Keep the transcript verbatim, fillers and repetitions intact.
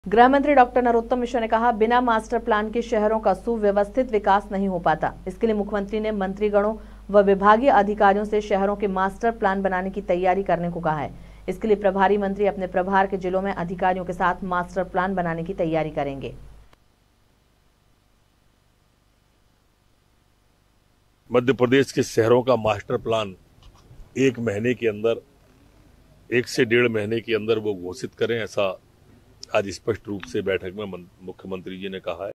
गृह मंत्री डॉक्टर नरोत्तम मिश्रा ने कहा, बिना मास्टर प्लान के शहरों का सुव्यवस्थित विकास नहीं हो पाता। इसके लिए मुख्यमंत्री ने मंत्रीगणों व विभागीय अधिकारियों से शहरों के मास्टर प्लान बनाने की तैयारी करने को कहा है। इसके लिए प्रभारी मंत्री अपने प्रभार के जिलों में अधिकारियों के साथ मास्टर प्लान बनाने की तैयारी करेंगे। मध्य प्रदेश के शहरों का मास्टर प्लान एक महीने के अंदर, एक से डेढ़ महीने के अंदर वो घोषित करें, ऐसा आज स्पष्ट रूप से बैठक में मुख्यमंत्री जी ने कहा है।